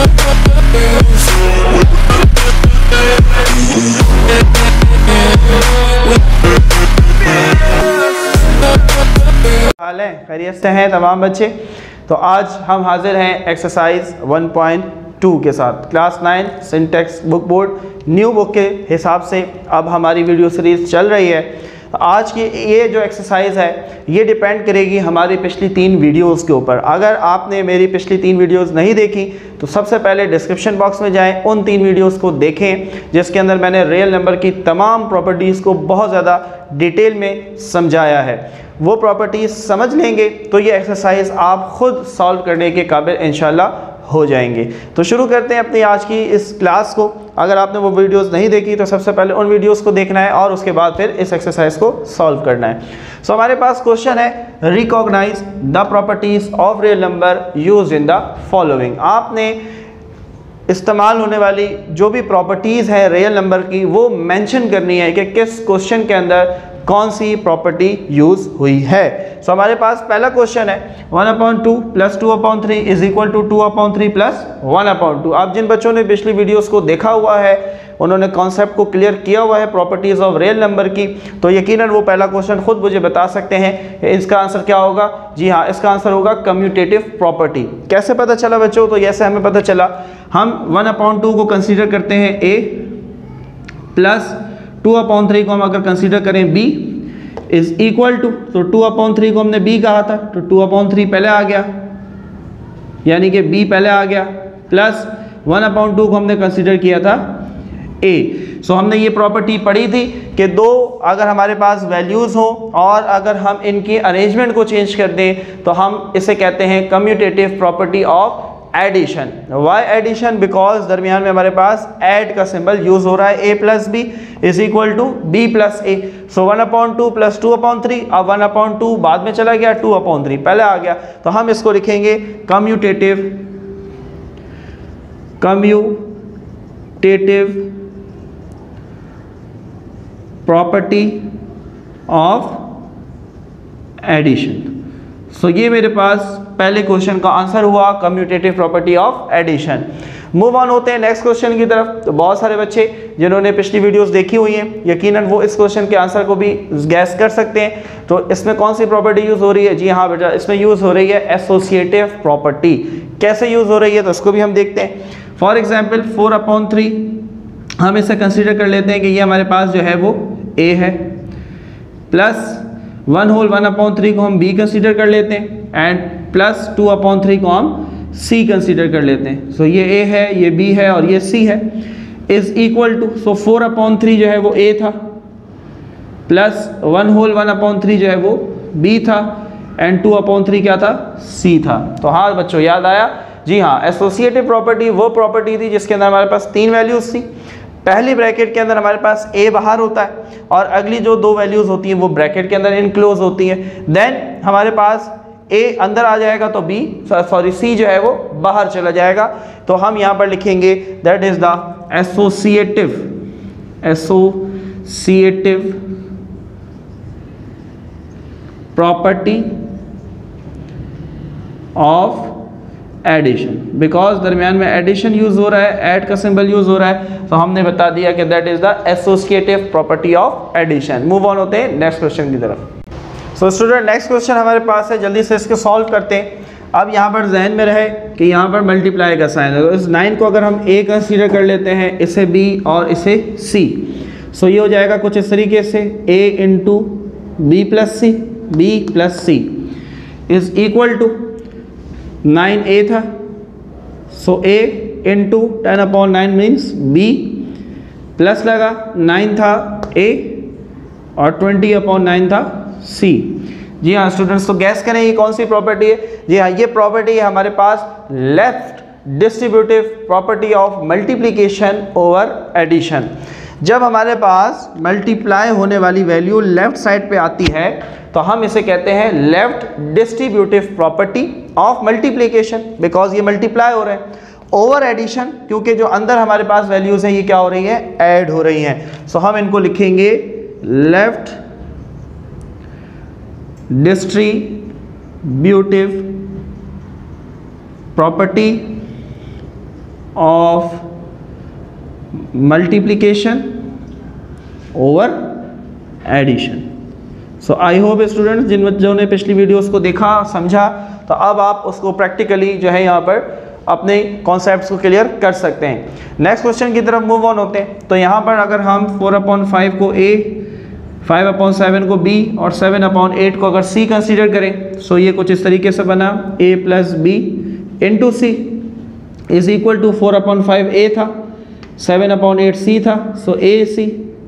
हाल है, खैरियत से हैं तमाम बच्चे। तो आज हम हाजिर हैं एक्सरसाइज 1.2 के साथ। क्लास 9 सिंटेक्स बुक बोर्ड न्यू बुक के हिसाब से अब हमारी वीडियो सीरीज़ चल रही है। आज की ये जो एक्सरसाइज है ये डिपेंड करेगी हमारी पिछली 3 वीडियोस के ऊपर। अगर आपने मेरी पिछली 3 वीडियोस नहीं देखी तो सबसे पहले डिस्क्रिप्शन बॉक्स में जाएं, उन 3 वीडियोस को देखें जिसके अंदर मैंने रियल नंबर की तमाम प्रॉपर्टीज़ को बहुत ज़्यादा डिटेल में समझाया है। वो प्रॉपर्टीज़ समझ लेंगे तो ये एक्सरसाइज आप खुद सॉल्व करने के काबिल इंशाल्लाह हो जाएंगे। तो शुरू करते हैं अपनी आज की इस क्लास को। अगर आपने वो वीडियोस नहीं देखी तो सबसे पहले उन वीडियोस को देखना है और उसके बाद फिर इस एक्सरसाइज को सॉल्व करना है। सो हमारे पास क्वेश्चन है, recognise the properties of real number used in the following. आपने इस्तेमाल होने वाली जो भी प्रॉपर्टीज़ है रियल नंबर की वो मेंशन करनी है कि किस क्वेश्चन के अंदर कौन सी प्रॉपर्टी यूज़ हुई है। सो हमारे पास पहला क्वेश्चन है 1/2 + 2/3 इज इक्वल टू 2/3 + 1/2। आप जिन बच्चों ने पिछली वीडियोस को देखा हुआ है उन्होंने कॉन्सेप्ट को क्लियर किया हुआ है प्रॉपर्टीज़ ऑफ रियल नंबर की, तो यकीनन वो पहला क्वेश्चन खुद मुझे बता सकते हैं इसका आंसर क्या होगा। जी हाँ, इसका आंसर होगा कम्यूटेटिव प्रॉपर्टी। कैसे पता चला बच्चों? तो ऐसे हमें पता चला, हम 1/2 को कंसीडर करते हैं a प्लस 2/3 को हम अगर कंसीडर करें b इज इक्वल टू, तो 2/3 को हमने b कहा था तो 2/3 पहले आ गया, यानी कि b पहले आ गया, प्लस 1/2 को हमने कंसीडर किया था a। सो हमने ये प्रॉपर्टी पढ़ी थी कि दो अगर हमारे पास वैल्यूज़ हो और अगर हम इनकी अरेंजमेंट को चेंज कर दें तो हम इसे कहते हैं commutative property of addition. Why addition? Because दरमियान में हमारे पास ऐड का सिंबल यूज हो रहा है, a + b is equal to b + a। So 1/2 + 2/3, अब 1/2 बाद में चला गया, 2/3 पहले आ गया, तो हम इसको लिखेंगे commutative property of addition. So ये मेरे पास पहले क्वेश्चन का आंसर हुआ, commutative property of addition. Move on होते हैं नेक्स्ट क्वेश्चन की तरफ। तो बहुत सारे बच्चे जिन्होंने पिछली वीडियोस देखी हुई हैं यकीनन वो इस क्वेश्चन के आंसर को भी गैस कर सकते हैं। तो इसमें कौन सी प्रॉपर्टी यूज़ हो रही है? जी हाँ बेटा, इसमें यूज़ हो रही है एसोसिएटिव प्रॉपर्टी। कैसे यूज़ हो रही है तो इसको भी हम देखते हैं। फॉर एग्जाम्पल 4/3 हम इसे कंसिडर कर लेते हैं कि ये हमारे पास जो है वो a है, प्लस 1/3 को हम b कंसीडर कर लेते हैं एंड प्लस 2/3 को हम c कंसीडर कर लेते हैं। सो ये a है, ये b है और ये c है, इज इक्वल टू, सो 4/3 जो है वो a था, प्लस 1/3 जो है वो b था एंड 2/3 क्या था? c था। तो हाँ बच्चों, याद आया? जी हाँ, एसोसिएटिव प्रॉपर्टी वो प्रॉपर्टी थी जिसके अंदर हमारे पास 3 वैल्यूज़ थी। पहली ब्रैकेट के अंदर हमारे पास a बाहर होता है और अगली जो 2 वैल्यूज़ होती हैं वो ब्रैकेट के अंदर इनक्लोज होती है। देन हमारे पास a अंदर आ जाएगा तो c जो है वो बाहर चला जाएगा। तो हम यहाँ पर लिखेंगे that is the associative property of addition. Because दरमियान में एडिशन यूज हो रहा है, ऐड का सिंबल यूज हो रहा है, तो हमने बता दिया कि that is the associative property of addition. Move on होते हैं नेक्स्ट क्वेश्चन की तरफ। सो स्टूडेंट, नेक्स्ट क्वेश्चन हमारे पास है, जल्दी से इसको सॉल्व करते हैं। अब यहाँ पर जहन में रहे कि यहाँ पर मल्टीप्लाई का साइन है, तो इस 9 को अगर हम a कंसीडर कर लेते हैं, इसे b और इसे c, सो ये हो जाएगा कुछ इस तरीके से a × b + c is equal to 9a था, so a × 10/9 means b, plus लगा 9 था a और 20/9 था c। जी हाँ स्टूडेंट्स, तो गैस करें ये कौन सी प्रॉपर्टी है? जी हाँ, ये प्रॉपर्टी है हमारे पास left distributive property of multiplication over addition. जब हमारे पास मल्टीप्लाई होने वाली वैल्यू लेफ्ट साइड पे आती है तो हम इसे कहते हैं left distributive property of multiplication, because ये मल्टीप्लाई हो रहे हैं। ओवर एडिशन, क्योंकि जो अंदर हमारे पास वैल्यूज हैं ये क्या हो रही है? ऐड हो रही हैं। सो हम इनको लिखेंगे left distributive property of multiplication over addition. So I hope students जिन बच्चों ने पिछली वीडियोस को देखा समझा, तो अब आप उसको प्रैक्टिकली जो है यहाँ पर अपने कॉन्सेप्ट्स को क्लियर कर सकते हैं। नेक्स्ट क्वेश्चन की तरफ मूव ऑन होते हैं। तो यहाँ पर अगर हम 4/5 को A, 5/7 को B और 7/8 को अगर C कंसीडर करें, सो ये कुछ इस तरीके से बना A + B × C is equal to 4/5 A था, 7/8 C था, सो AC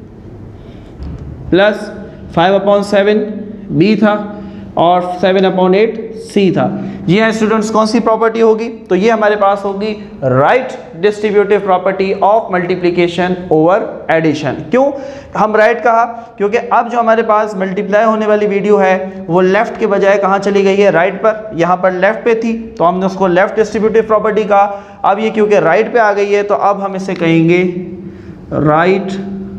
प्लस 5/7 B था और 7/8 C था। जी हाँ स्टूडेंट्स, कौन सी प्रॉपर्टी होगी? तो ये हमारे पास होगी right distributive property of multiplication over addition. क्यों हम राइट कहा? क्योंकि अब जो हमारे पास मल्टीप्लाई होने वाली वीडियो है वो लेफ्ट के बजाय कहाँ चली गई है? राइट पर। यहाँ पर लेफ्ट पे थी तो हमने उसको लेफ्ट डिस्ट्रीब्यूटिव प्रॉपर्टी कहा। अब ये क्योंकि राइट पे आ गई है तो अब हम इसे कहेंगे राइट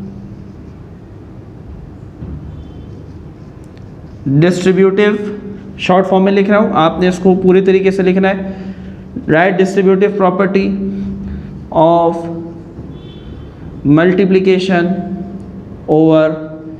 डिस्ट्रीब्यूटिव, शॉर्ट फॉर्म में लिख रहा हूँ, आपने इसको पूरी तरीके से लिखना है। Right distributive property of multiplication over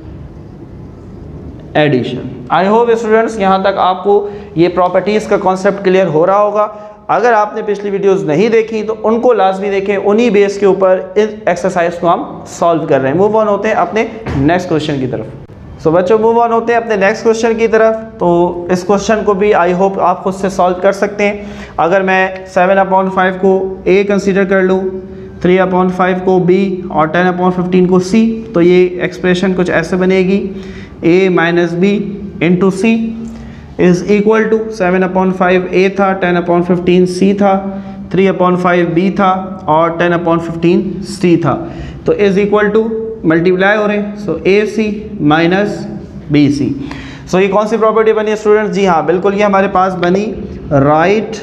addition. I hope students यहाँ तक आपको ये प्रॉपर्टीज़ का कॉन्सेप्ट क्लियर हो रहा होगा। अगर आपने पिछली वीडियोस नहीं देखी तो उनको लाजमी देखें, उन्हीं बेस के ऊपर इस एक्सरसाइज को हम सॉल्व कर रहे हैं। मूव ऑन होते हैं अपने नेक्स्ट क्वेश्चन की तरफ। सो बच्चों मूव ऑन होते हैं अपने नेक्स्ट क्वेश्चन की तरफ। तो इस क्वेश्चन को भी आई होप आप खुद से सॉल्व कर सकते हैं। अगर मैं 7/5 को A कंसीडर कर लूँ, 3/5 को B और 10/15 को C, तो ये एक्सप्रेशन कुछ ऐसे बनेगी A - B × C is equal to 7/5 A था, 10/15 C था, 3/5 B था और 10/15 C था। तो इज़ इक्वल टू मल्टीप्लाई हो रहे हैं, सो AC - BC। सो ये कौन सी प्रॉपर्टी बनी है स्टूडेंट्स? जी हाँ बिल्कुल, ये हमारे पास बनी right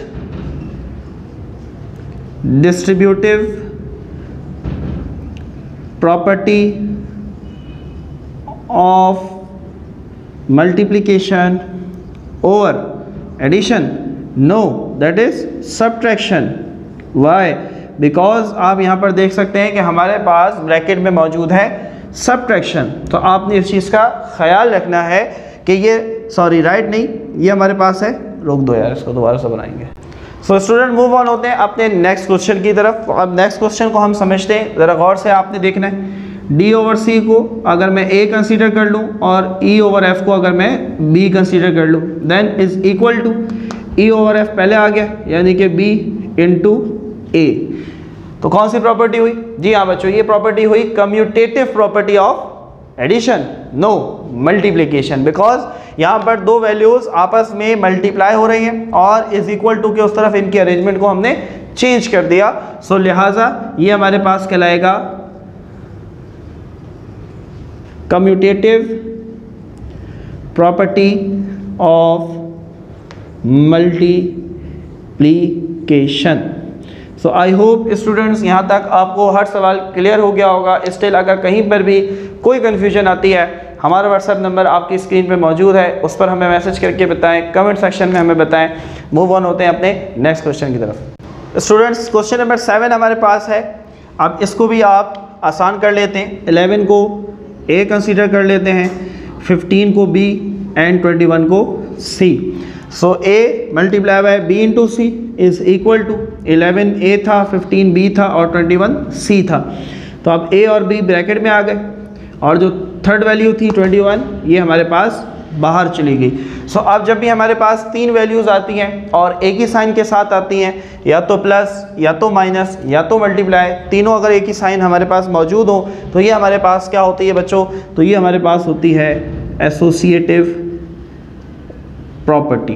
distributive property of multiplication over addition. No, that is subtraction. Why? Because आप यहाँ पर देख सकते हैं कि हमारे पास ब्रैकेट में मौजूद है सब्ट्रैक्शन। तो आपने इस चीज़ का ख्याल रखना है कि ये राइट नहीं, ये हमारे पास है। रोक दो यार, इसको दोबारा से बनाएंगे। सो स्टूडेंट मूव ऑन होते हैं अपने नेक्स्ट क्वेश्चन की तरफ। अब नेक्स्ट क्वेश्चन को हम समझते हैं, ज़रा गौर से आपने देखना है। D/C को अगर मैं A कंसीडर कर लूँ और E/F को अगर मैं B कंसीडर कर लूँ, then is equal to E/F पहले आ गया यानी कि B × A। तो कौन सी प्रॉपर्टी हुई? जी हाँ बच्चों, ये प्रॉपर्टी हुई commutative property of addition, no multiplication. Because यहाँ पर दो वैल्यूज आपस में मल्टीप्लाई हो रही हैं और इज इक्वल टू के उस तरफ इनके अरेंजमेंट को हमने चेंज कर दिया। सो लिहाजा ये हमारे पास कहलाएगा commutative property of multiplication. So I hope students यहाँ तक आपको हर सवाल क्लियर हो गया होगा। स्टिल अगर कहीं पर भी कोई कन्फ्यूजन आती है, हमारा व्हाट्सएप नंबर आपकी स्क्रीन पे मौजूद है, उस पर हमें मैसेज करके बताएं, कमेंट सेक्शन में हमें बताएं। मूव ऑन होते हैं अपने नेक्स्ट क्वेश्चन की तरफ। स्टूडेंट्स क्वेश्चन नंबर 7 हमारे पास है। अब इसको भी आप आसान कर लेते हैं। 11 को A कंसीडर कर लेते हैं, 15 को B एंड 21 को C। So A multiply by B × C is equal to 11 A था, 15 B था और 21 C था। तो अब A और B ब्रैकेट में आ गए और जो थर्ड वैल्यू थी 21, ये हमारे पास बाहर चली गई। सो अब जब भी हमारे पास तीन वैल्यूज़ आती हैं और एक ही साइन के साथ आती हैं, या तो प्लस या तो माइनस या तो मल्टीप्लाई, तीनों अगर एक ही साइन हमारे पास मौजूद हो तो ये हमारे पास क्या होती है बच्चों? तो ये हमारे पास होती है एसोसिएटिव प्रॉपर्टी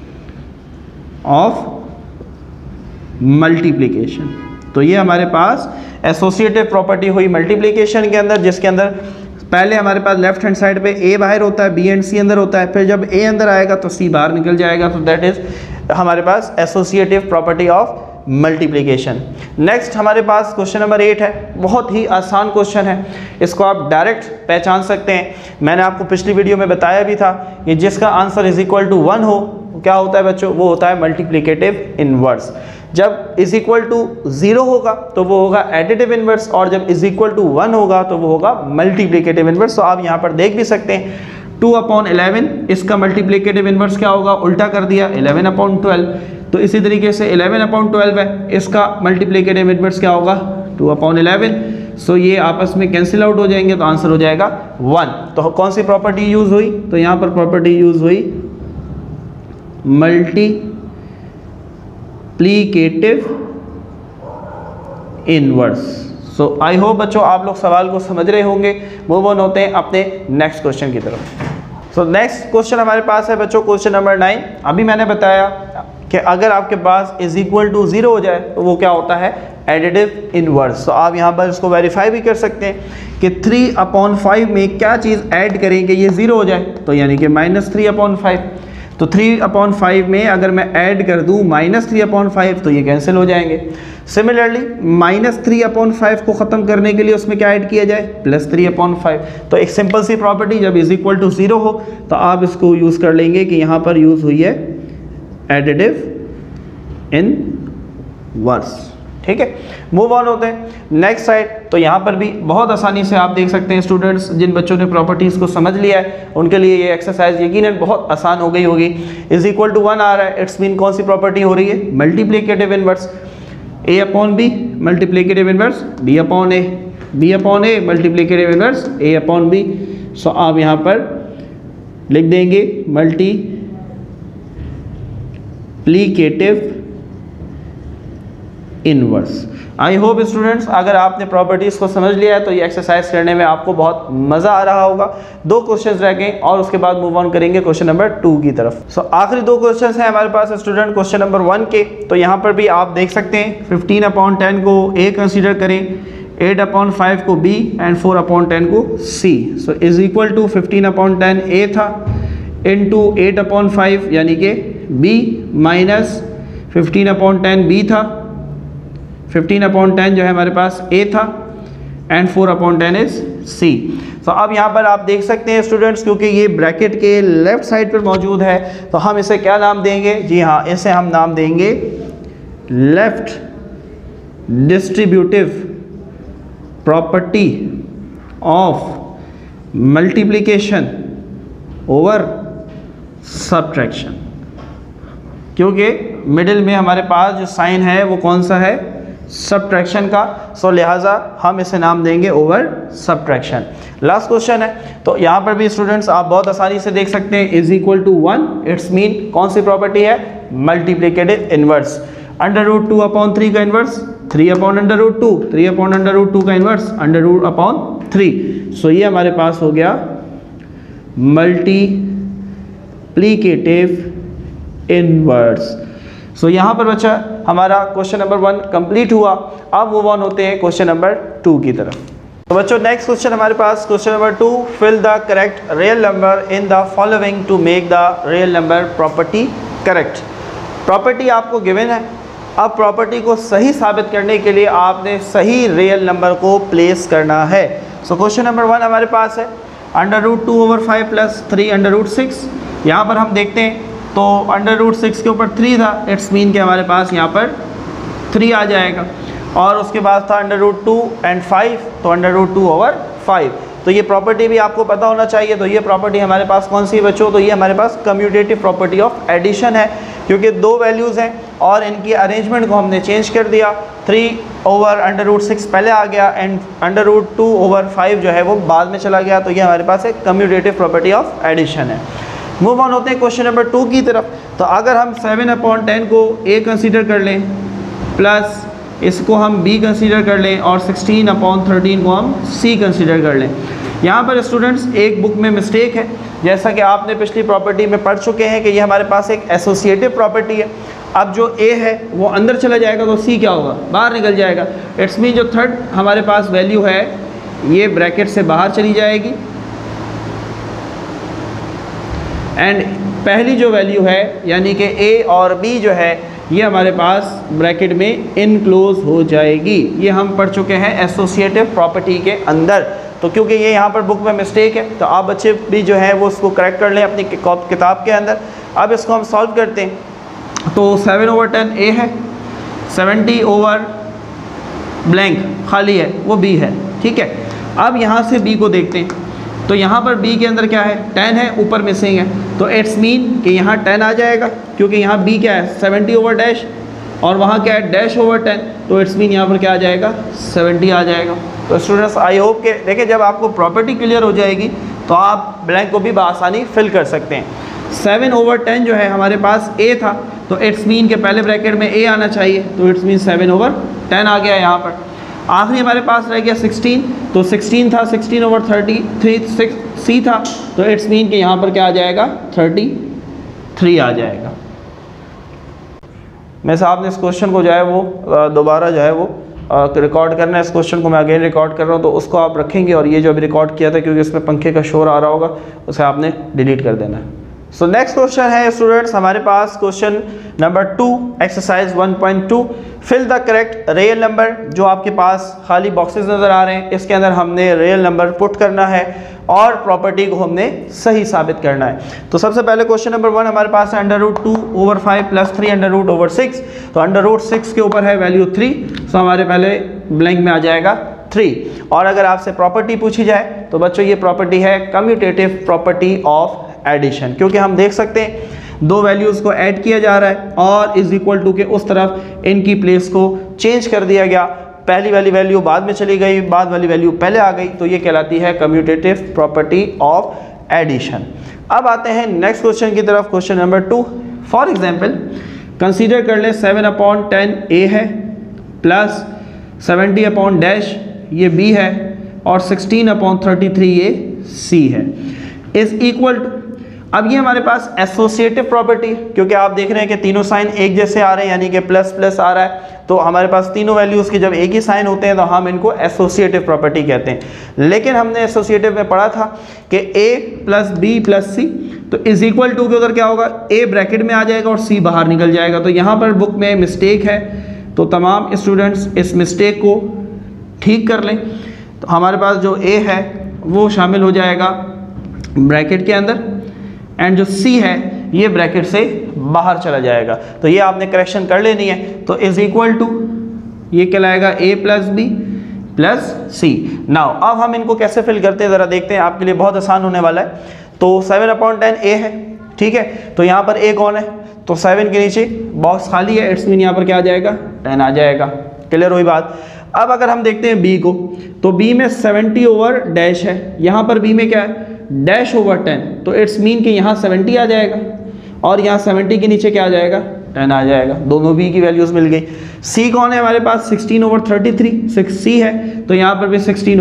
ऑफ मल्टीप्लिकेशन। तो ये हमारे पास एसोसिएटिव प्रॉपर्टी हुई मल्टीप्लिकेशन के अंदर, जिसके अंदर पहले हमारे पास लेफ्ट हैंड साइड पे A बाहर होता है, B एंड C अंदर होता है, फिर जब A अंदर आएगा तो C बाहर निकल जाएगा। तो दैट इज हमारे पास associative property of multiplication. Next हमारे पास क्वेश्चन नंबर 8 है। बहुत ही आसान क्वेश्चन है, इसको आप डायरेक्ट पहचान सकते हैं। मैंने आपको पिछली वीडियो में बताया भी था कि जिसका आंसर इज इक्वल टू 1 हो क्या होता है बच्चों? वो होता है मल्टीप्लिकेटिव इनवर्स। जब इज इक्वल टू 0 होगा तो वो होगा एडिटिव इनवर्स, और जब इज इक्वल टू 1 होगा तो वो होगा मल्टीप्लिकेटिव इनवर्स। तो आप यहाँ पर देख भी सकते हैं 2/11 इसका मल्टीप्लिकेटिव इनवर्स क्या होगा, उल्टा कर दिया 11/12। तो इसी तरीके से 11/12 है, इसका मल्टीप्लिकेटिव इनवर्स क्या होगा 2/11। सो ये आपस में कैंसिल आउट हो जाएंगे, तो आंसर हो जाएगा 1। तो कौन सी प्रॉपर्टी यूज हुई, तो यहाँ पर प्रॉपर्टी यूज हुई multiplicative inverse. So I hope बच्चों आप लोग सवाल को समझ रहे होंगे। मूव ऑन होते हैं अपने नेक्स्ट क्वेश्चन की तरफ। सो नेक्स्ट क्वेश्चन हमारे पास है बच्चों क्वेश्चन नंबर 9। अभी मैंने बताया कि अगर आपके पास इज इक्वल टू 0 हो जाए तो वो क्या होता है, एडिटिव इनवर्स। तो आप यहाँ पर इसको वेरीफाई भी कर सकते हैं कि 3/5 में क्या चीज़ ऐड करें कि ये 0 हो जाए, तो यानी कि -3/5। तो 3/5 में अगर मैं ऐड कर दूँ -3/5 तो ये कैंसिल हो जाएंगे। सिमिलरली -3/5 को ख़त्म करने के लिए उसमें क्या ऐड किया जाए, +3/5। तो एक सिंपल सी प्रॉपर्टी, जब इज इक्वल टू 0 हो तो आप इसको यूज़ कर लेंगे कि यहाँ पर यूज़ हुई है एडिटिव इनवर्स। ठीक है, मूव ऑन होते हैं नेक्स्ट साइड। तो यहाँ पर भी बहुत आसानी से आप देख सकते हैं स्टूडेंट्स, जिन बच्चों ने प्रॉपर्टीज़ को समझ लिया है उनके लिए ये एक्सरसाइज यकीनन बहुत आसान हो गई होगी। इज इक्वल टू 1 आ रहा है, इट्स मीन कौन सी प्रॉपर्टी हो रही है, multiplicative inverse. A/B multiplicative inverse B/A, B/A multiplicative inverse A/B। So आप यहाँ पर लिख देंगे multiplicative inverse. I hope students अगर आपने प्रॉपर्टीज़ को समझ लिया है तो ये एक्सरसाइज करने में आपको बहुत मज़ा आ रहा होगा। 2 क्वेश्चंस रह गए और उसके बाद मूव ऑन करेंगे क्वेश्चन नंबर 2 की तरफ। सो आखिरी 2 क्वेश्चंस हैं हमारे पास स्टूडेंट क्वेश्चन नंबर 1 के। तो यहाँ पर भी आप देख सकते हैं 15/10 को A कंसीडर करें, 8/5 को B एंड 4/10 को C। So is equal to 15/10 A था इंटू 8/5 यानी कि B माइनस 15/10 B था, 15/10 जो है हमारे पास A था एंड 4/10 इज C। तो अब यहाँ पर आप देख सकते हैं स्टूडेंट्स, क्योंकि ये ब्रैकेट के लेफ्ट साइड पर मौजूद है तो हम इसे क्या नाम देंगे, जी हाँ इसे हम नाम देंगे left distributive property of multiplication over subtraction, क्योंकि मिडिल में हमारे पास जो साइन है वो कौन सा है, सब्ट्रैक्शन का। सो लिहाजा हम इसे नाम देंगे ओवर सब्ट्रैक्शन। लास्ट क्वेश्चन है, तो यहाँ पर भी स्टूडेंट्स आप बहुत आसानी से देख सकते हैं is equal to 1, it's mean कौन सी प्रॉपर्टी है, मल्टीप्लिकेटिव इनवर्स। √2/3 का इनवर्स 3/√2, 3/√2 का इनवर्स √3। सो ये हमारे पास हो गया मल्टीप्लिकेटिव इनवर्स। सो यहाँ पर बच्चा हमारा क्वेश्चन नंबर 1 कंप्लीट हुआ। अब मूव ऑन होते हैं क्वेश्चन नंबर 2 की तरफ। तो बच्चों नेक्स्ट क्वेश्चन हमारे पास question number 2, fill the correct real number in the following to make the real number property correct. Property आपको गिवन है, अब प्रॉपर्टी को सही साबित करने के लिए आपने सही रियल नंबर को प्लेस करना है। सो क्वेश्चन नंबर 1 हमारे पास है √2/5 + 3√6। यहाँ पर हम देखते हैं तो √6 के ऊपर 3 था, इट्स मीन कि हमारे पास यहाँ पर 3 आ जाएगा, और उसके बाद था √2 एंड 5 तो √2/5। तो ये प्रॉपर्टी भी आपको पता होना चाहिए। तो ये प्रॉपर्टी हमारे पास कौन सी है बच्चों, तो ये हमारे पास कम्यूटेटिव प्रॉपर्टी ऑफ एडिशन है, क्योंकि 2 वैल्यूज़ हैं और इनकी अरेंजमेंट को हमने चेंज कर दिया। 3/√6 पहले आ गया एंड √2/5 जो है वो बाद में चला गया। तो ये हमारे पास एक कम्यूटेटिव प्रॉपर्टी ऑफ एडिशन है। मूव ऑन होते हैं क्वेश्चन नंबर 2 की तरफ। तो अगर हम 7/10 को A कंसीडर कर लें प्लस इसको हम B कंसीडर कर लें और 16/13 को हम C कंसीडर कर लें। यहाँ पर स्टूडेंट्स एक बुक में मिस्टेक है, जैसा कि आपने पिछली प्रॉपर्टी में पढ़ चुके हैं कि ये हमारे पास एक एसोसिएटिव प्रॉपर्टी है। अब जो A है वो अंदर चला जाएगा तो C क्या होगा, बाहर निकल जाएगा। इट्स मीन जो थर्ड हमारे पास वैल्यू है ये ब्रैकेट से बाहर चली जाएगी एंड पहली जो वैल्यू है यानी कि A और B जो है ये हमारे पास ब्रैकेट में इनक्लोज हो जाएगी। ये हम पढ़ चुके हैं एसोसिएटिव प्रॉपर्टी के अंदर। तो क्योंकि ये यहाँ पर बुक में मिस्टेक है तो आप बच्चे भी जो है वो उसको करेक्ट कर लें अपनी किताब के अंदर। अब इसको हम सॉल्व करते हैं। तो 7/10 A है, 70 ओवर ब्लैंक खाली है, वो b है, ठीक है। अब यहाँ से b को देखते हैं, तो यहाँ पर b के अंदर क्या है, 10 है, ऊपर मिसिंग है, तो इट्स मीन कि यहाँ 10 आ जाएगा, क्योंकि यहाँ b क्या है 70 ओवर डैश और वहाँ क्या है डैश ओवर 10, तो इट्स मीन यहाँ पर क्या आ जाएगा 70 आ जाएगा। तो स्टूडेंट्स आई होप के देखिए जब आपको प्रॉपर्टी क्लियर हो जाएगी तो आप ब्लैंक को भी बआसानी फिल कर सकते हैं। 7 ओवर 10 जो है हमारे पास a था, तो इट्स मीन के पहले ब्रैकेट में a आना चाहिए, तो इट्स मीन 7 ओवर 10 आ गया यहाँ पर। आखिरी हमारे पास रह गया 16, तो 16 था, 16 ओवर 33 c था, तो इट्स मीन कि यहाँ पर क्या आ जाएगा 33 आ जाएगा। मैं साहब ने इस क्वेश्चन को जो है वो दोबारा जो है वो रिकॉर्ड करना है, इस क्वेश्चन को मैं अगेन रिकॉर्ड कर रहा हूँ, तो उसको आप रखेंगे और ये जो अभी रिकॉर्ड किया था क्योंकि इसमें पंखे का शोर आ रहा होगा उसे आपने डिलीट कर देना है। सो नेक्स्ट क्वेश्चन है स्टूडेंट्स हमारे पास question number 2 exercise 1.2 fill the correct real number. जो आपके पास खाली बॉक्सेस नज़र आ रहे हैं इसके अंदर हमने रियल नंबर पुट करना है और प्रॉपर्टी को हमने सही साबित करना है। तो सबसे पहले क्वेश्चन नंबर 1 हमारे पास है √2 ओवर 5 प्लस 3 √ ओवर 6, तो √6 के ऊपर है वैल्यू 3, तो हमारे पहले ब्लैंक में आ जाएगा 3। और अगर आपसे प्रॉपर्टी पूछी जाए तो बच्चों ये प्रॉपर्टी है कम्यूटेटिव प्रॉपर्टी ऑफ एडिशन, क्योंकि हम देख सकते हैं दो वैल्यूज़ को ऐड किया जा रहा है और इज इक्वल टू के उस तरफ इनकी प्लेस को चेंज कर दिया गया, पहली वाली वैल्यू बाद में चली गई, बाद वाली वैल्यू पहले आ गई, तो ये कहलाती है कम्यूटेटिव प्रॉपर्टी ऑफ एडिशन। अब आते हैं नेक्स्ट क्वेश्चन की तरफ, question number 2। For example consider कर ले 7/10 a है प्लस 70/डैश ये b है और 16/33 ये c है, इज इक्वल टू। अब ये हमारे पास एसोसिएटिव प्रॉपर्टी, क्योंकि आप देख रहे हैं कि तीनों साइन एक जैसे आ रहे हैं, यानी कि प्लस प्लस आ रहा है, तो हमारे पास तीनों वैल्यूज़ के जब एक ही साइन होते हैं तो हम इनको एसोसिएटिव प्रॉपर्टी कहते हैं। लेकिन हमने एसोसिएटिव में पढ़ा था कि a plus b plus c, तो इज इक्वल टू के उधर क्या होगा, a ब्रैकेट में आ जाएगा और c बाहर निकल जाएगा। तो यहाँ पर बुक में मिस्टेक है, तो तमाम स्टूडेंट्स इस मिस्टेक को ठीक कर लें। तो हमारे पास जो a है वो शामिल हो जाएगा ब्रैकेट के अंदर एंड जो c है ये ब्रैकेट से बाहर चला जाएगा, तो ये आपने करेक्शन कर लेनी है। तो इज इक्वल टू ये कहलाएगा a plus b plus c। Now अब हम इनको कैसे फिल करते हैं ज़रा देखते हैं, आपके लिए बहुत आसान होने वाला है। तो 7/10 a है, ठीक है, तो यहाँ पर a कौन है, तो 7 के नीचे बॉक्स खाली है, इट्स मीन यहाँ पर क्या आ जाएगा 10 आ जाएगा। क्लियर हुई बात। अब अगर हम देखते हैं b को, तो b में 70 ओवर डैश है, यहाँ पर b में क्या है डैश ओवर 10, तो इट्स मीन कि यहाँ 70 आ जाएगा और यहाँ 70 के नीचे क्या आ जाएगा 10 आ जाएगा, दोनों b की वैल्यूज़ मिल गई। c कौन है हमारे पास 16/33 6c है, तो यहाँ पर भी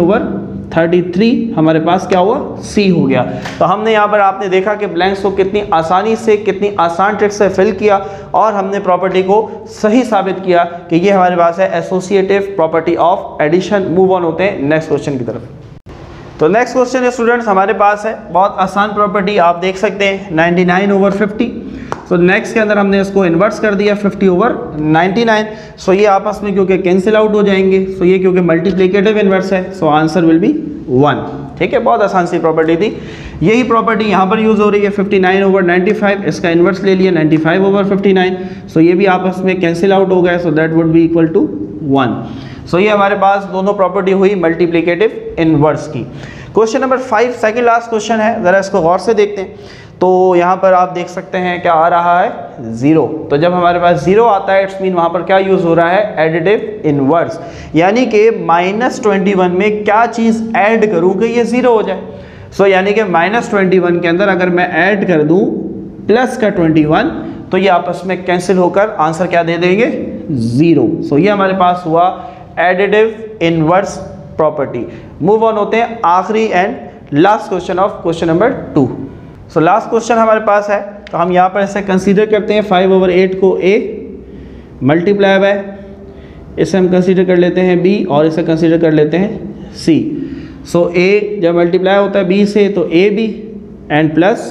16/33 हमारे पास क्या हुआ c हो गया। तो हमने यहाँ पर आपने देखा कि ब्लैंक्स को कितनी आसानी से कितनी आसान ट्रिक से फिल किया और हमने प्रॉपर्टी को सही साबित किया कि ये हमारे पास है associative property of addition. Move on होते हैं नेक्स्ट क्वेश्चन की तरफ। तो नेक्स्ट क्वेश्चन स्टूडेंट्स हमारे पास है बहुत आसान प्रॉपर्टी, आप देख सकते हैं 99/50। सो नेक्स्ट के अंदर हमने इसको इन्वर्स कर दिया 50/99। सो ये आपस में क्योंकि कैंसिल आउट हो जाएंगे, सो ये क्योंकि मल्टीप्लिकेटिव इन्वर्स है, सो आंसर विल बी 1। ठीक है, बहुत आसान सी प्रॉपर्टी थी। यही प्रॉपर्टी यहाँ पर यूज़ हो रही है 59/95, इसका इन्वर्स ले लिया 95/59। सो ये भी आपस में कैंसिल आउट हो गया, so that would be equal to 1। So ये हमारे पास दोनों प्रॉपर्टी हुई मल्टीप्लिकेटिव इनवर्स की। Question number 5 second last question है, ज़रा इसको गौर से देखते हैं। तो यहाँ पर आप देख सकते हैं क्या आ रहा है 0, तो जब हमारे पास 0 आता है इट्स मीन वहाँ पर क्या यूज़ हो रहा है एडिटिव इनवर्स, यानी कि -21 में क्या चीज़ ऐड करूँ कि ये 0 हो जाए। सो यानी कि -21 के अंदर अगर मैं ऐड कर दूँ प्लस का 21 तो ये आपस में कैंसिल होकर आंसर क्या दे देंगे 0। सो ये हमारे पास हुआ additive inverse property. Move on होते हैं आखिरी and last question of question number 2। So last question हमारे पास है, तो हम यहाँ पर इसे कंसीडर करते हैं 5/8 को a मल्टीप्लाई बाय, इसे हम कंसीडर कर लेते हैं b और इसे कंसीडर कर लेते हैं c। सो a जब मल्टीप्लाई होता है b से तो ab and plus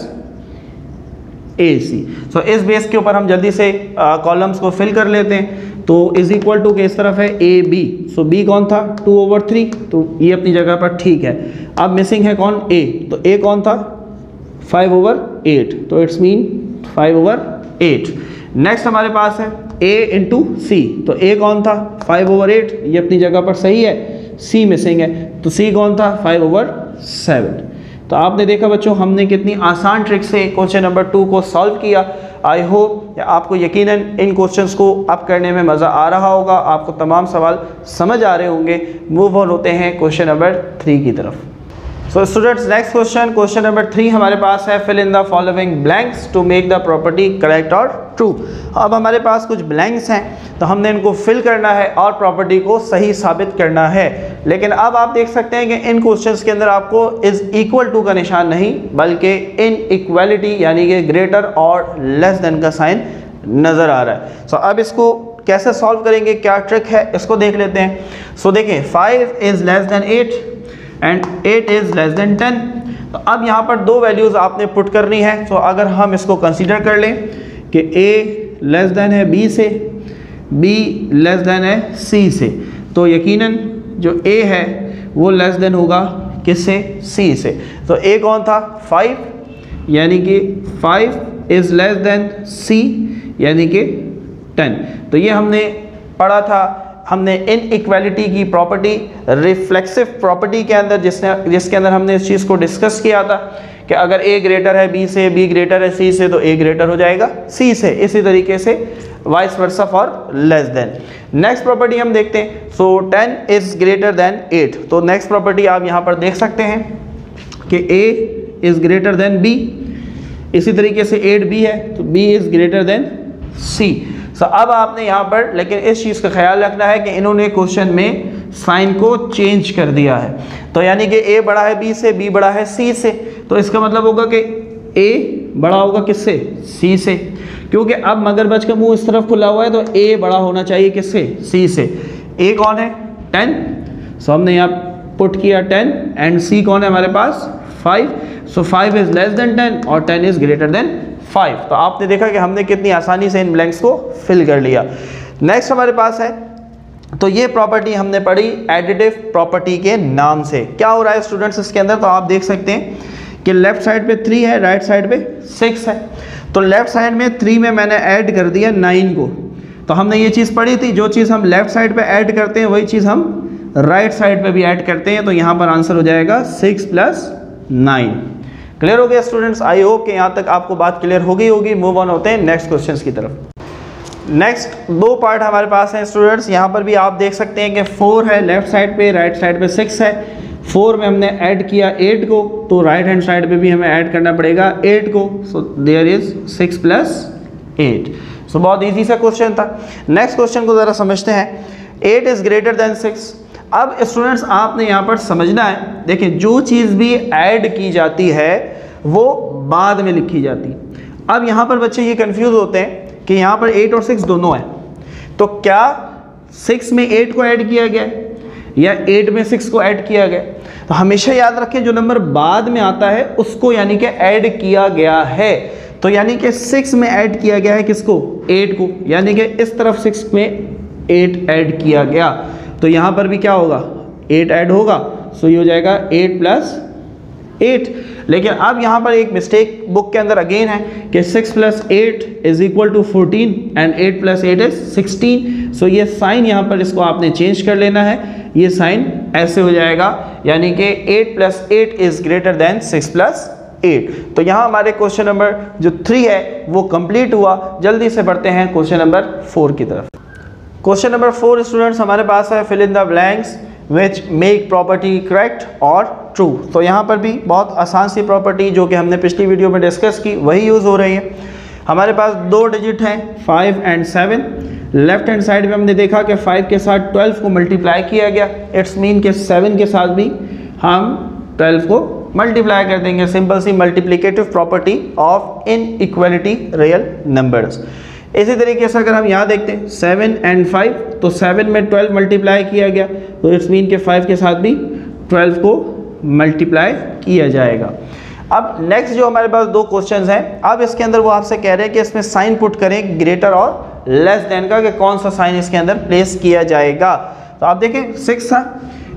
ac। So इस बेस के ऊपर हम जल्दी से कॉलम्स को फिल कर लेते हैं। तो इज इक्वल टू के इस तरफ है ab, सो b कौन था 2/3, तो ये अपनी जगह पर ठीक है। अब मिसिंग है कौन a, तो a कौन था 5/8, तो इट्स मीन 5/8। नेक्स्ट हमारे पास है a इंटू सी, तो a कौन था 5/8, ये अपनी जगह पर सही है, c मिसिंग है, तो c कौन था 5/7। तो आपने देखा बच्चों हमने कितनी आसान ट्रिक से क्वेश्चन नंबर 2 को सॉल्व किया। आई होप आपको यकीनन इन क्वेश्चंस को अब करने में मज़ा आ रहा होगा, आपको तमाम सवाल समझ आ रहे होंगे। मूव ऑन होते हैं क्वेश्चन नंबर 3 की तरफ। So students next question number 3 हमारे पास है fill in the following blanks to make the property correct और ट्रू। अब हमारे पास कुछ ब्लैंक्स हैं तो हमने इनको फिल करना है और प्रॉपर्टी को सही साबित करना है। लेकिन अब आप देख सकते हैं कि इन क्वेश्चंस के अंदर आपको इज इक्वल टू का निशान नहीं बल्कि इन इक्वालिटी यानी कि ग्रेटर और लेस देन का साइन नज़र आ रहा है। सो अब इसको कैसे सॉल्व करेंगे, क्या ट्रिक है, इसको देख लेते हैं। सो देखें 5 is less than 8 and 8 is less than 10। तो अब यहाँ पर दो वैल्यूज़ आपने पुट करनी है। तो अगर हम इसको कंसीडर कर लें कि a लेस देन है b से, b लेस देन है c से, तो यकीनन जो a है वो लेस देन होगा किससे, c से। तो a कौन था 5, यानी कि 5 इज़ लेस देन c यानी कि 10। तो ये हमने पढ़ा था, हमने इन इक्वालिटी की प्रॉपर्टी रिफ्लेक्सिव प्रॉपर्टी के अंदर जिसके अंदर हमने इस चीज़ को डिस्कस किया था कि अगर a ग्रेटर है b से, b ग्रेटर है c से, तो a ग्रेटर हो जाएगा c से। इसी तरीके से vice versa for less than. Next property हम देखते हैं। So 10 is greater than 8। तो नेक्स्ट प्रॉपर्टी आप यहाँ पर देख सकते हैं कि a is greater than b, इसी तरीके से 8b है तो b is greater than c। So अब आपने यहाँ पर लेकिन इस चीज़ का ख्याल रखना है कि इन्होंने क्वेश्चन में साइन को चेंज कर दिया है। तो यानी कि a बड़ा है b से, b बड़ा है c से, तो इसका मतलब होगा कि a बड़ा होगा किससे, c से, क्योंकि अब मगरमच्छ का मुंह इस तरफ खुला हुआ है तो a बड़ा होना चाहिए किससे, c से। a कौन है 10, सो हमने यहाँ पुट किया 10 एंड c कौन है हमारे पास 5। सो 5 इज़ लेस देन 10 और 10 इज़ ग्रेटर देन 5। तो आपने देखा कि हमने कितनी आसानी से इन ब्लैंक्स को फिल कर लिया। नेक्स्ट हमारे पास है, तो ये प्रॉपर्टी हमने पढ़ी एडिटिव प्रॉपर्टी के नाम से। क्या हो रहा है स्टूडेंट्स इसके अंदर, तो आप देख सकते हैं कि लेफ्ट साइड पे 3 है, राइट साइड पे 6 है। तो लेफ्ट साइड में 3 में मैंने ऐड कर दिया 9 को। तो हमने ये चीज़ पढ़ी थी, जो चीज़ हम लेफ्ट साइड पे ऐड करते हैं वही चीज़ हम राइट साइड पे भी ऐड करते हैं। तो यहाँ पर आंसर हो जाएगा 6 + 9। क्लियर हो गया स्टूडेंट्स? आई होप कि यहाँ तक आपको बात क्लियर हो गई होगी। मूव ऑन होते हैं नेक्स्ट क्वेश्चंस की तरफ। नेक्स्ट दो पार्ट हमारे पास हैं स्टूडेंट्स। यहाँ पर भी आप देख सकते हैं कि 4 है लेफ्ट साइड पे, राइट साइड पे 6 है। 4 में हमने ऐड किया 8 को, तो राइट हैंड साइड पे भी हमें ऐड करना पड़ेगा 8 को। So there is 6 + 8। सो बहुत ईजी सा क्वेश्चन था। नेक्स्ट क्वेश्चन को ज़रा समझते हैं। 8 इज़ ग्रेटर देन 6। अब स्टूडेंट्स आपने यहाँ पर समझना है, देखिए जो चीज़ भी ऐड की जाती है वो बाद में लिखी जाती है। अब यहाँ पर बच्चे ये कंफ्यूज होते हैं कि यहाँ पर 8 और 6 दोनों हैं, तो क्या 6 में 8 को ऐड किया गया या 8 में 6 को ऐड किया गया? तो हमेशा याद रखें जो नंबर बाद में आता है उसको यानी कि ऐड किया गया है। तो यानी कि 6 में ऐड किया गया है किसको, 8 को, यानी कि इस तरफ 6 में 8 ऐड किया गया। तो यहाँ पर भी क्या होगा 8 ऐड होगा। सो ये हो जाएगा 8 + 8। लेकिन अब यहाँ पर एक मिस्टेक बुक के अंदर अगेन है कि 6 + 8 = 14 एंड 8 + 8 इज 16। सो ये साइन यहाँ पर इसको आपने चेंज कर लेना है। ये साइन ऐसे हो जाएगा, यानी कि 8 + 8 इज ग्रेटर देन 6 + 8। तो यहाँ हमारे क्वेश्चन नंबर जो 3 है वो कंप्लीट हुआ। जल्दी से बढ़ते हैं क्वेश्चन नंबर 4 की तरफ। क्वेश्चन नंबर 4 स्टूडेंट्स हमारे पास है fill in the blanks which make property correct और ट्रू। तो यहाँ पर भी बहुत आसान सी प्रॉपर्टी जो कि हमने पिछली वीडियो में डिस्कस की वही यूज़ हो रही है। हमारे पास 2 डिजिट हैं 5 एंड 7। लेफ्ट हैंड साइड में हमने देखा कि 5 के साथ 12 को मल्टीप्लाई किया गया। इट्स मीन के 7 के साथ भी हम 12 को मल्टीप्लाई कर देंगे। सिंपल सी multiplicative property of inequality real numbers. इसी तरीके से अगर हम यहाँ देखते हैं 7 एंड 5, तो 7 में 12 मल्टीप्लाई किया गया, तो इट्स मीन के 5 के साथ भी 12 को मल्टीप्लाई किया जाएगा। अब नेक्स्ट जो हमारे पास 2 क्वेश्चंस हैं, अब इसके अंदर वो आपसे कह रहे हैं कि इसमें साइन पुट करें ग्रेटर और लेस देन का, कि कौन सा साइन इसके अंदर प्लेस किया जाएगा। तो आप देखें 6 था,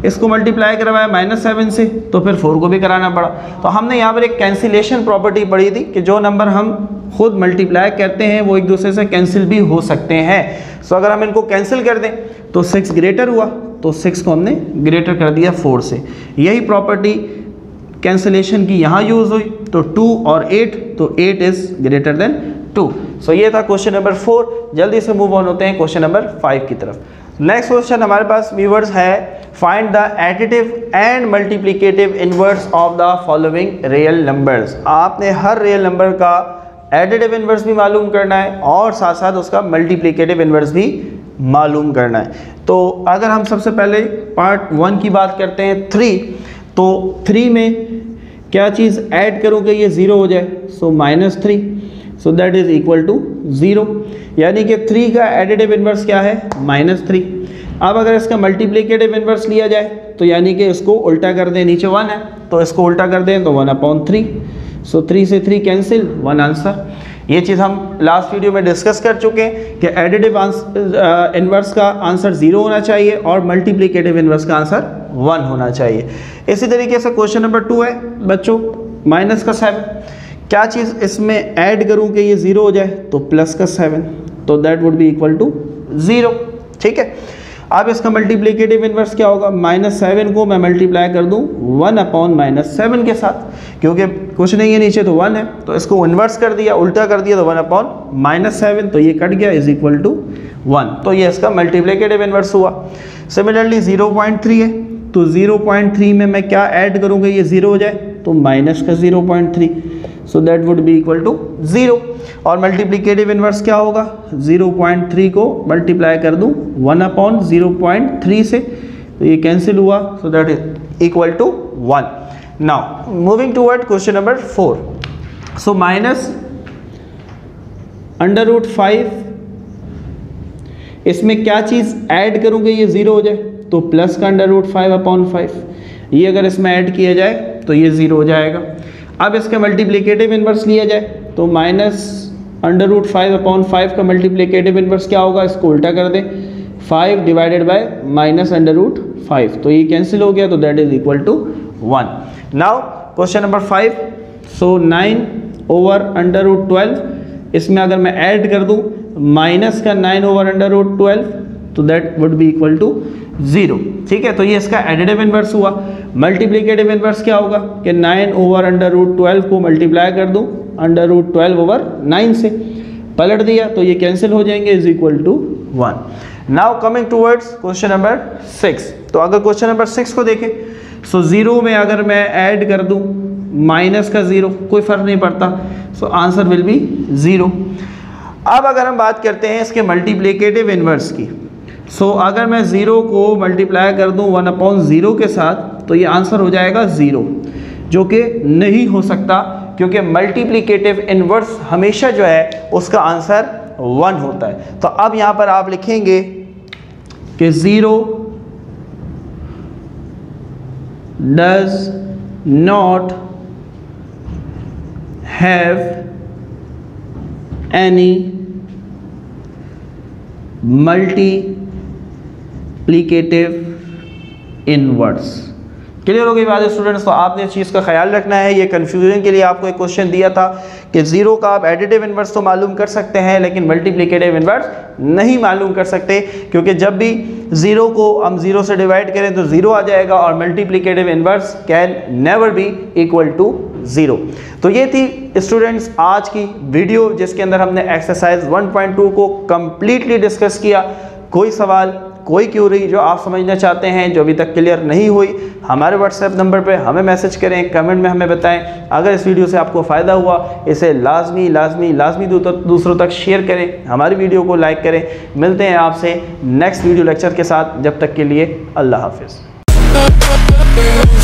इसको मल्टीप्लाई करवाया -7 से, तो फिर 4 को भी कराना पड़ा। तो हमने यहाँ पर एक कैंसिलेशन प्रॉपर्टी पढ़ी थी कि जो नंबर हम खुद मल्टीप्लाई करते हैं वो एक दूसरे से कैंसिल भी हो सकते हैं। सो अगर हम इनको कैंसिल कर दें तो 6 ग्रेटर हुआ, तो 6 को हमने ग्रेटर कर दिया 4 से। यही प्रॉपर्टी कैंसिलेशन की यहाँ यूज़ हुई। तो 2 और 8, तो 8 इज़ ग्रेटर देन 2। सो ये था क्वेश्चन नंबर 4। जल्दी से मूव ऑन होते हैं क्वेश्चन नंबर 5 की तरफ। नेक्स्ट क्वेश्चन हमारे पास व्यूअर्स है, find the additive and multiplicative inverse of the following real numbers. आपने हर रियल नंबर का एडिटिव इनवर्स भी मालूम करना है और साथ साथ उसका मल्टीप्लिकेटिव इनवर्स भी मालूम करना है। तो अगर हम सबसे पहले पार्ट 1 की बात करते हैं 3, तो 3 में क्या चीज़ ऐड करोगे ये 0 हो जाए, so -3, so that is equal to 0। यानी कि 3 का एडिटिव इनवर्स क्या है, -3। अब अगर इसका मल्टीप्लिकेटिव इनवर्स लिया जाए तो यानी कि इसको उल्टा कर दें, नीचे 1 है तो इसको उल्टा कर दें तो 1/3, सो 3 से 3 कैंसिल, 1 आंसर। ये चीज़ हम लास्ट वीडियो में डिस्कस कर चुके हैं कि एडिटिव इनवर्स का आंसर 0 होना चाहिए और मल्टीप्लिकेटिव इनवर्स का आंसर 1 होना चाहिए। इसी तरीके से क्वेश्चन नंबर 2 है बच्चों, -7। क्या चीज़ इसमें ऐड करूँ कि ये 0 हो जाए, तो +7, तो that would be equal to 0। ठीक है, अब इसका मल्टीप्लिकेटिव इनवर्स क्या होगा, -7 को मैं मल्टीप्लाई कर दूं 1/-7 के साथ, क्योंकि कुछ नहीं है नीचे तो 1 है, तो इसको इन्वर्स कर दिया, उल्टा कर दिया तो 1/-7, तो ये कट गया, इज इक्वल टू 1। तो ये इसका मल्टीप्लिकेटिव इनवर्स हुआ। सिमिलरली 0.3 है, तो 0.3 में मैं क्या ऐड करूँगा, ये 0 हो जाए तो माइनस का 0.3, so that would be equal to 0। और मल्टीप्लिकेटिव इनवर्स क्या होगा, 0.3 को मल्टीप्लाई कर दूं 1/0.3 से, तो ये कैंसिल हुआ, so that is equal to 1। Now moving toward question number 4। So -√5, इसमें क्या चीज़ ऐड करूँगे, ये 0 हो जाए तो प्लस का √5/5, ये अगर इसमें ऐड किया जाए तो ये 0 हो जाएगा। अब इसका मल्टीप्लिकेटिव इनवर्स लिया जाए तो -√5/5 का मल्टीप्लिकेटिव इनवर्स क्या होगा, इसको उल्टा कर दें, 5 डिवाइडेड बाय -√5, तो ये कैंसिल हो गया, तो that is equal to 1। Now question number 5। So 9/√12, इसमें अगर मैं ऐड कर दूं माइनस का 9/√12, तो that would be equal to 0। ठीक है, तो ये इसका एडिटिव इनवर्स हुआ। मल्टीप्लिकेटिव इनवर्स क्या होगा कि 9/√12 को मल्टीप्लाई कर दूं √12/9 से, पलट दिया तो ये कैंसिल हो जाएंगे, is equal to 1। Now coming towards question number 6। तो अगर क्वेश्चन नंबर 6 को देखें, सो 0 में अगर मैं ऐड कर दूं माइनस का 0, कोई फर्क नहीं पड़ता, सो आंसर विल बी 0। अब अगर हम बात करते हैं इसके मल्टीप्लिकेटिव इनवर्स की, सो अगर मैं 0 को मल्टीप्लाई कर दूं 1/0 के साथ, तो ये आंसर हो जाएगा 0, जो कि नहीं हो सकता, क्योंकि मल्टीप्लिकेटिव इनवर्स हमेशा जो है उसका आंसर 1 होता है। तो अब यहाँ पर आप लिखेंगे कि 0 does not have any multiplicative inverse. Clear हो गई बात है स्टूडेंट्स? तो आपने इस चीज़ का ख्याल रखना है। ये कन्फ्यूजन के लिए आपको एक क्वेश्चन दिया था कि 0 का आप एडिटिव इनवर्स तो मालूम कर सकते हैं लेकिन मल्टीप्लिकेटिव इनवर्स नहीं मालूम कर सकते, क्योंकि जब भी 0 को हम 0 से डिवाइड करें तो 0 आ जाएगा और multiplicative inverse can never be equal to 0। तो ये थी स्टूडेंट्स आज की वीडियो, जिसके अंदर हमने एक्सरसाइज 1.2 को कम्प्लीटली डिस्कस किया। कोई सवाल, कोई क्यूरी जो आप समझना चाहते हैं, जो अभी तक क्लियर नहीं हुई, हमारे व्हाट्सएप नंबर पे हमें मैसेज करें, कमेंट में हमें बताएं। अगर इस वीडियो से आपको फ़ायदा हुआ, इसे लाजमी दूसरों तक शेयर करें, हमारी वीडियो को लाइक करें। मिलते हैं आपसे नेक्स्ट वीडियो लेक्चर के साथ, जब तक के लिए अल्लाह हाफिज़।